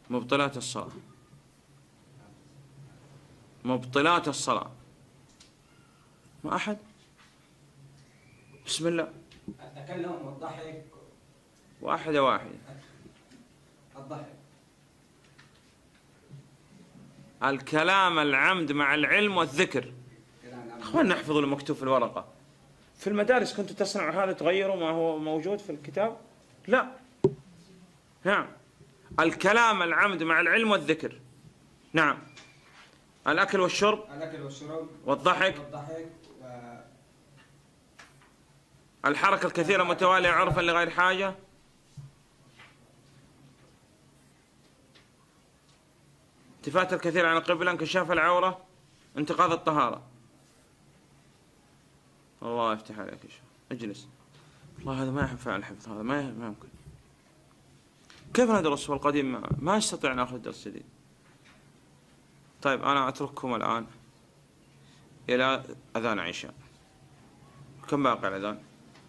مبطلات الصلاة. مبطلات الصلاة. ما أحد؟ بسم الله. التكلم والضحك. واحدة واحدة. الضحك. الكلام العمد مع العلم والذكر. أخوان نحفظ المكتوب في الورقة. في المدارس كنتوا تصنعوا هذا تغيروا ما هو موجود في الكتاب؟ لا. نعم. الكلام العمد مع العلم والذكر. نعم. الأكل والشرب. الأكل والشرب. والضحك. الحركة الكثيرة متوالية عرفا لغير حاجة. التفات الكثير عن القبلة. انكشاف العورة. انتقاض الطهارة. الله يفتح عليك يا شيخ. اجلس. والله هذا ما ينفع الحفظ، هذا ما يمكن. كيف ندرس والقديم ما نستطيع ناخذ درس جديد. طيب أنا أترككم الآن إلى أذان عشاء. كم باقي الأذان؟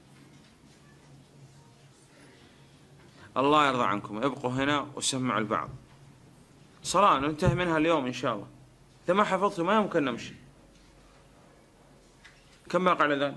الله يرضى عنكم، ابقوا هنا وسمعوا البعض. صلاة ننتهي منها اليوم إن شاء الله. إذا ما حفظتوا ما يمكن نمشي. كم باقي الأذان؟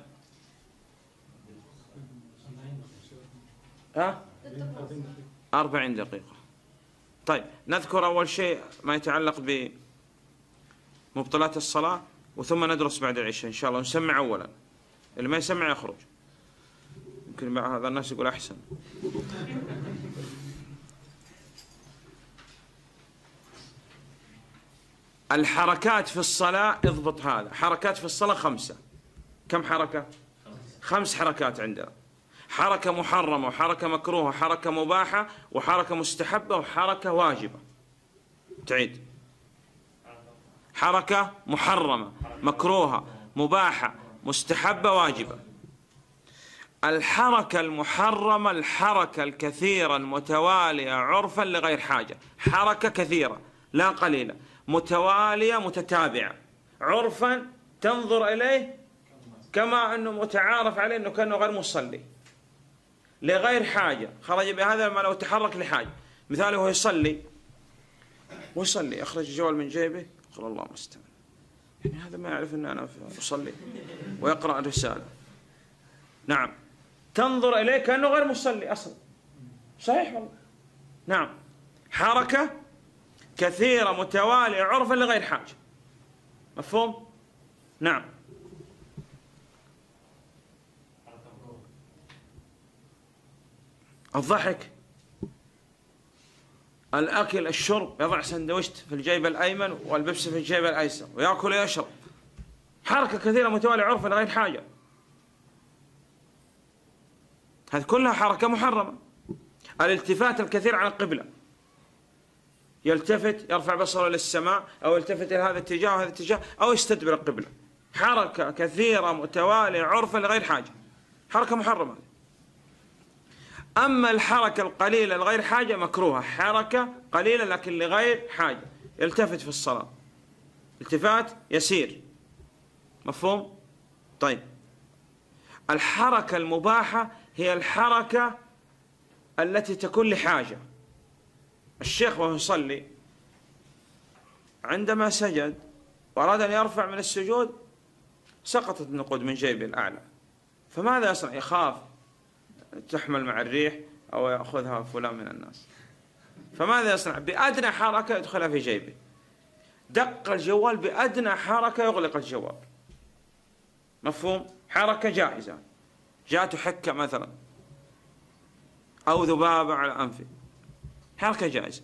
40 دقيقة. طيب نذكر أول شيء ما يتعلق بمبطلات الصلاة، وثم ندرس بعد العشاء إن شاء الله. نسمع أولا، اللي ما يسمع يخرج. يمكن بعض هذا الناس يقول أحسن. الحركات في الصلاة، اضبط هذا. حركات في الصلاة 5. كم حركة؟ 5 حركات عندنا. حركة محرمة، وحركة مكروهة، وحركة مباحة، وحركة مستحبة، وحركة واجبة. تعيد. حركة محرمة، مكروهة، مباحة، مستحبة، واجبة. الحركة المحرمة الحركة الكثيرة المتوالية عرفا لغير حاجة. حركة كثيرة لا قليلة، متوالية متتابعة، عرفا تنظر إليه كما أنه متعارف عليه أنه كأنه غير مصلي. لغير حاجة خرج بهذا ما لو تحرك لحاجة. مثاله هو يصلي أخرج الجوال من جيبه، قال الله المستعان، يعني هذا ما يعرف أن أنا أصلي، ويقرأ الرسالة. نعم، تنظر إليه كأنه غير مصلي أصلا. صحيح والله. نعم، حركة كثيرة متوالية عرفا لغير حاجة. مفهوم؟ نعم. الضحك، الأكل، الشرب، يضع سندويشت في الجيب الأيمن والبيبسي في الجيب الأيسر ويأكل ويشرب. حركة كثيرة متوالية عرفا لغير حاجة. هذه كلها حركة محرمة. الالتفات الكثير عن القبلة، يلتفت يرفع بصره للسماء، أو يلتفت إلى هذا الاتجاه وهذا الاتجاه، أو يستدبر القبلة. حركة كثيرة متوالية عرفا لغير حاجة، حركة محرمة. أما الحركة القليلة لغير حاجة مكروهة. حركة قليلة لكن لغير حاجة، يلتفت في الصلاة التفات يسير. مفهوم؟ طيب، الحركة المباحة هي الحركة التي تكون لحاجة. الشيخ وهو يصلي عندما سجد وأراد أن يرفع من السجود سقطت النقود من جيبه الأعلى، فماذا يصنع؟ يخاف تحمل مع الريح أو يأخذها فلان من الناس، فماذا يصنع؟ بأدنى حركة يدخلها في جيبه. دق الجوال بأدنى حركة يغلق الجوال. مفهوم؟ حركة جائزة. جاءته حكة مثلا أو ذبابة على أنفه، حركة جائزة.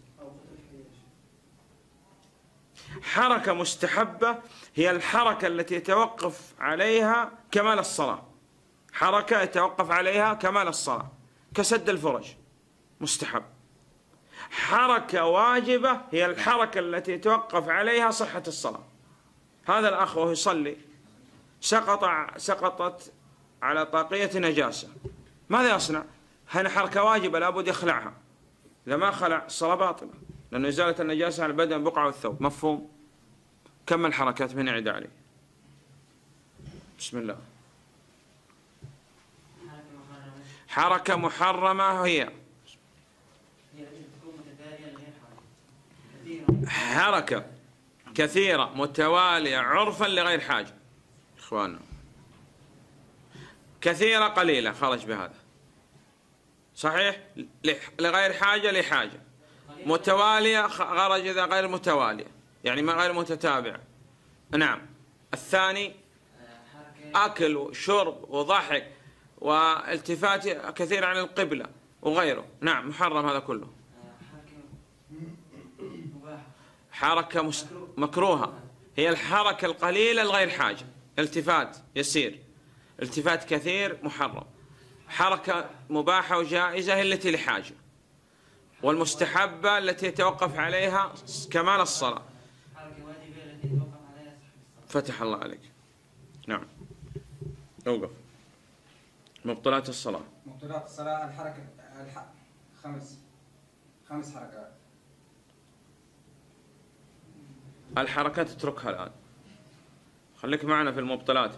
حركة مستحبة هي الحركة التي يتوقف عليها كمال الصلاة. حركة يتوقف عليها كمال الصلاة كسد الفرج، مستحب. حركة واجبة هي الحركة التي يتوقف عليها صحة الصلاة. هذا الأخ وهو يصلي سقطت على طاقية نجاسة، ماذا يصنع؟ هنا حركة واجبة لابد يخلعها، إذا ما خلع الصلاة باطلة، لأنه إزالة النجاسة على البدن بقعة والثوب. مفهوم؟ كم الحركات من عد عليه. بسم الله. حركة محرمة هي حركة كثيرة متوالية عرفا لغير حاجة. إخواننا كثيرة قليلة خرج بهذا صحيح، لغير حاجة لحاجة. متوالية خرج إذا غير متوالية، يعني ما غير متتابعة. نعم. الثاني أكل وشرب وضحك والتفات كثير عن القبلة وغيره. نعم محرم هذا كله. حركة مكروهة هي الحركة القليلة لغير حاجة. التفات يسير، التفات كثير محرم. حركة مباحة وجائزة هي التي لحاجة، والمستحبة التي يتوقف عليها كمال الصلاة. فتح الله عليك. نعم اوقف. مبطلات الصلاة. مبطلات الصلاة الحركة خمس حركات. الحركات اتركها الآن، خليك معنا في المبطلات.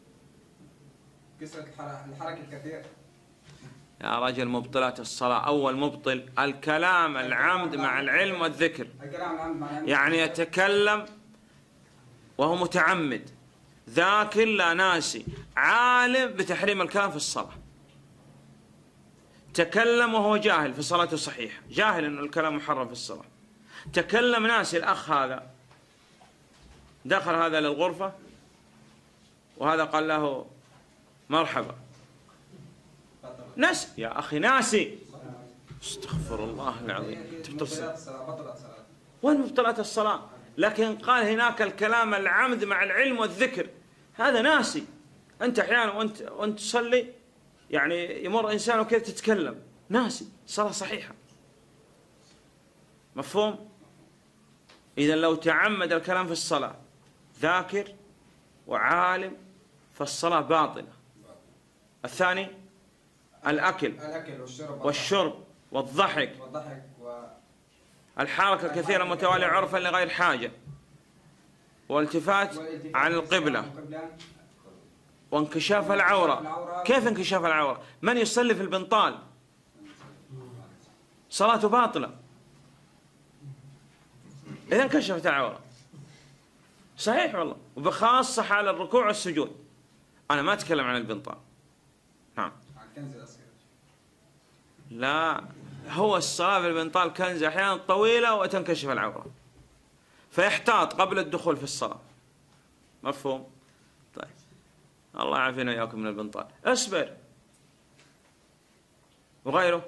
كسرة الحركة الكثير. يا رجل مبطلات الصلاة أول مبطل الكلام العمد مع العلم والذكر. الكلام العمد مع العلم يعني يتكلم وهو متعمد، ذاكر لا ناسي، عالم بتحريم الكلام في الصلاة. تكلم وهو جاهل في صلاته صحيحة، جاهل أن الكلام محرم في الصلاة. تكلم ناسي، الأخ هذا دخل هذا للغرفة وهذا قال له مرحبا، ناس يا أخي ناسي. استغفر الله العظيم. وين مبطلات الصلاة؟ لكن قال هناك الكلام العمد مع العلم والذكر، هذا ناسي. أنت أحيانا وأنت تصلي يعني يمر إنسان وكذا تتكلم ناسي، صلاة صحيحة. مفهوم؟ إذا لو تعمد الكلام في الصلاة ذاكر وعالم فالصلاة باطلة. الثاني الأكل والشرب والضحك الحركة كثيرة متوالية عرفا لغير حاجة، والالتفات عن القبلة، وانكشاف العورة. كيف انكشاف العورة؟ من يصلي في البنطال صلاته باطلة إذا انكشفت العورة. صحيح والله، وبخاصة حال الركوع والسجود. أنا ما أتكلم عن البنطال. نعم. لا، هو الصلاة في البنطال كنز أحيانا طويلة وتنكشف العورة، فيحتاط قبل الدخول في الصلاة. مفهوم؟ طيب الله يعافينا وإياكم من البنطال. اصبر. وغيره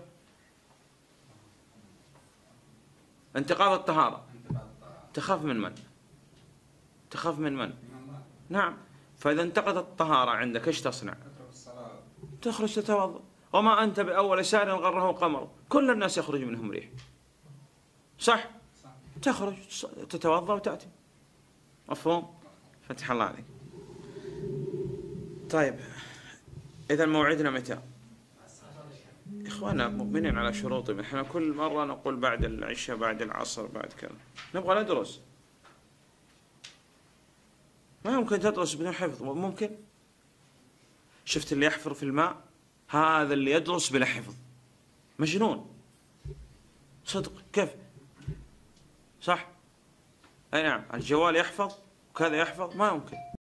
انتقاض الطهارة. تخاف من من؟ تخاف من من؟ نعم. فإذا انتقضت الطهارة عندك ايش تصنع؟ تخرج تتوضأ. وما أنت بأول سائر غره قمر، كل الناس يخرج منهم ريح. صح؟ تخرج تتوضأ وتأتي. مفهوم؟ فتح الله عليك. طيب إذا موعدنا متى؟ إخوانا مؤمنين على شروطهم. إحنا كل مرة نقول بعد العشاء، بعد العصر، بعد كذا. نبغى ندرس. ما يمكن تدرس بدون حفظ. ممكن؟ شفت اللي يحفر في الماء هذا اللي يدرس بلا حفظ مجنون صدق. كيف؟ صح؟ أي نعم. الجوال يحفظ وكذا يحفظ، ما يمكن.